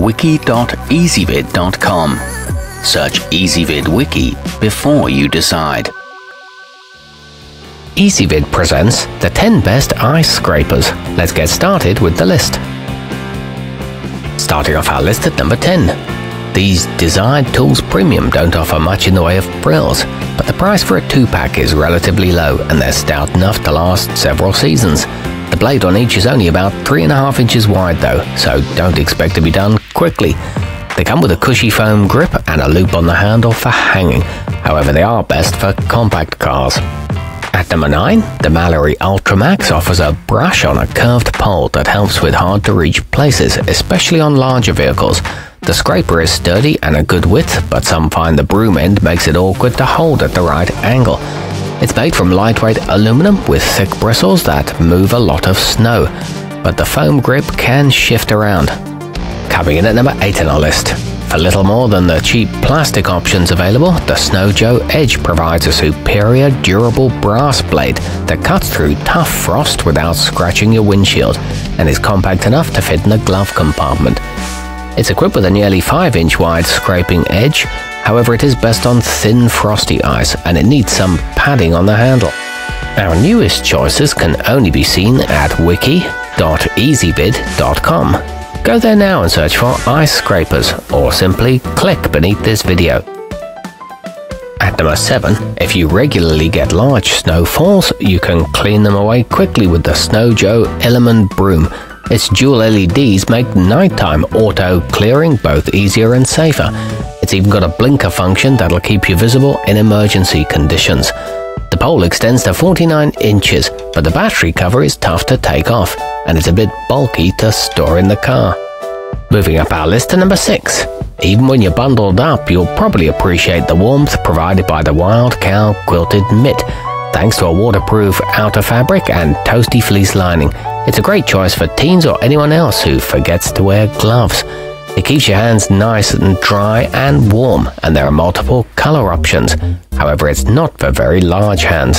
wiki.ezvid.com. Search Ezvid Wiki before you decide. Ezvid presents the 10 best ice scrapers. Let's get started with the list. Starting off our list at number 10. These Desired Tools Premium don't offer much in the way of frills, but the price for a 2-pack is relatively low and they're stout enough to last several seasons. The blade on each is only about 3.5 inches wide though, so don't expect to be done quickly. They come with a cushy foam grip and a loop on the handle for hanging, however they are best for compact cars. At number 9, the Mallory Ultra Maxx offers a brush on a curved pole that helps with hard-to-reach places, especially on larger vehicles. The scraper is sturdy and a good width, but some find the broom end makes it awkward to hold at the right angle. It's made from lightweight aluminum with thick bristles that move a lot of snow, but the foam grip can shift around. Coming in at number 8 on our list. For little more than the cheap plastic options available, the Snow Joe Edge provides a superior durable brass blade that cuts through tough frost without scratching your windshield and is compact enough to fit in the glove compartment. It's equipped with a nearly 5-inch wide scraping edge, however it is best on thin frosty ice and it needs some padding on the handle. Our newest choices can only be seen at wiki.ezvid.com. Go there now and search for ice scrapers, or simply click beneath this video. At number 7, if you regularly get large snowfalls, you can clean them away quickly with the Snow Joe illum-n-broom. Its dual LEDs make nighttime auto clearing both easier and safer. It's even got a blinker function that'll keep you visible in emergency conditions. The pole extends to 49 inches, but the battery cover is tough to take off, and it's a bit bulky to store in the car. Moving up our list to number 6. Even when you're bundled up, you'll probably appreciate the warmth provided by the Wild Cow quilted mitt. Thanks to a waterproof outer fabric and toasty fleece lining, it's a great choice for teens or anyone else who forgets to wear gloves. It keeps your hands nice and dry and warm, and there are multiple color options. However, it's not for very large hands.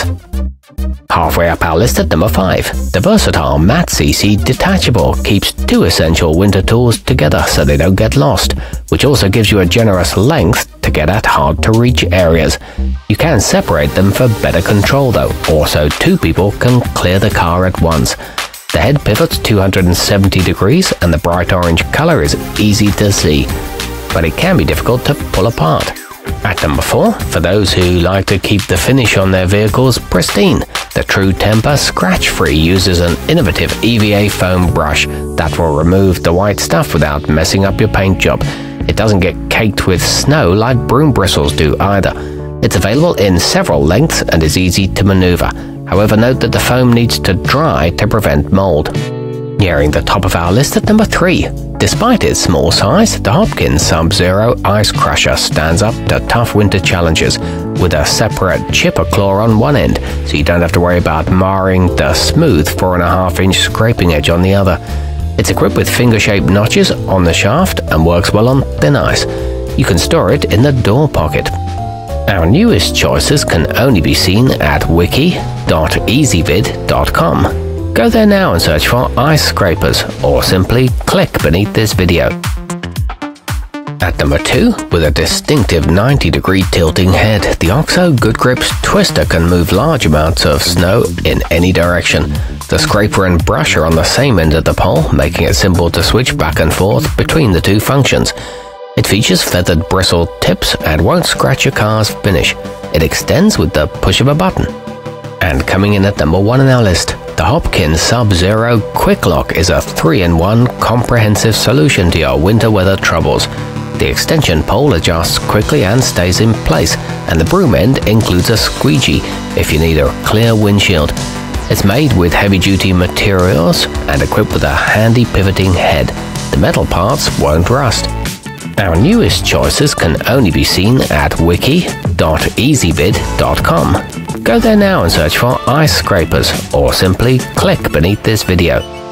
Halfway up our list at number 5. The versatile matcc detachable keeps 2 essential winter tools together so they don't get lost, which also gives you a generous length to get at hard-to-reach areas. You can separate them for better control though, or so 2 people can clear the car at once. The head pivots 270 degrees and the bright orange color is easy to see, but it can be difficult to pull apart. At number 4, for those who like to keep the finish on their vehicles pristine, the True Temper Scratch Free uses an innovative EVA foam brush that will remove the white stuff without messing up your paint job. It doesn't get caked with snow like broom bristles do either. It's available in several lengths and is easy to maneuver. However, note that the foam needs to dry to prevent mold. Nearing the top of our list at number 3. Despite its small size, the Hopkins Subzero Ice Crusher stands up to tough winter challenges with a separate chipper claw on one end, so you don't have to worry about marring the smooth 4.5-inch scraping edge on the other. It's equipped with finger-shaped notches on the shaft and works well on thin ice. You can store it in the door pocket. Our newest choices can only be seen at wiki.ezvid.com. Go there now and search for ice scrapers, or simply click beneath this video. At number 2, with a distinctive 90-degree tilting head, the OXO Good Grips Twister can move large amounts of snow in any direction. The scraper and brush are on the same end of the pole, making it simple to switch back and forth between the 2 functions. It features feathered bristle tips and won't scratch your car's finish. It extends with the push of a button. And coming in at number 1 on our list, the Hopkins Subzero Quick Lock is a 3-in-1 comprehensive solution to your winter weather troubles. The extension pole adjusts quickly and stays in place, and the broom end includes a squeegee if you need a clear windshield. It's made with heavy-duty materials and equipped with a handy pivoting head. The metal parts won't rust. Our newest choices can only be seen at wiki.ezvid.com. Go there now and search for ice scrapers, or simply click beneath this video.